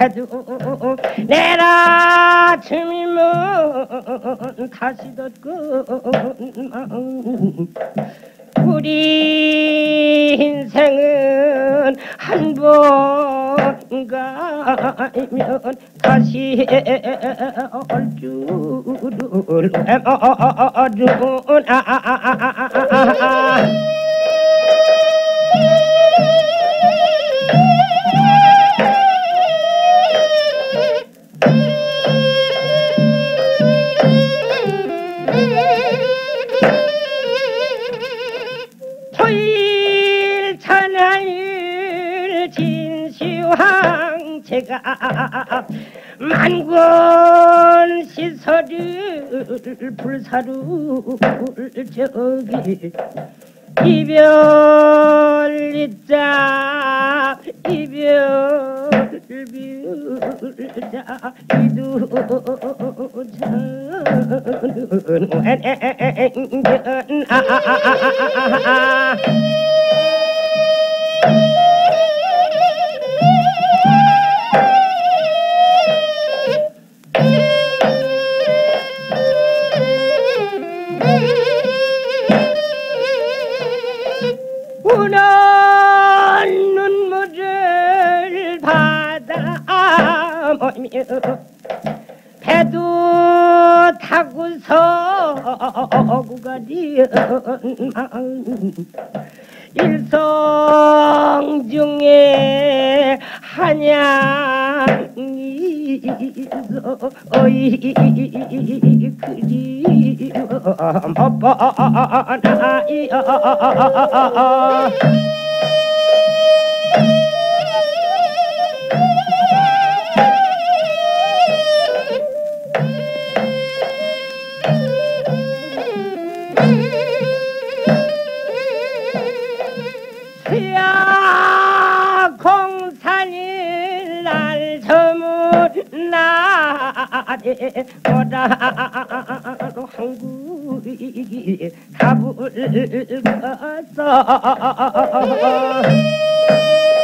배도 내라 춤이면 다시 덧건 우리 인생은 한 번 가면 다시 올 줄은 토일 천하일 진시황제가 만권 시설을 불사를 저기 이별이자 이별비자 이두자는 우는 눈물을 받아 모이며 배도 타고서 구가리은 마음 일성 중에 한양이 어이 그리워 못 보나이여 공산일 날 저문 날에 오라로 한국이 가불 갔어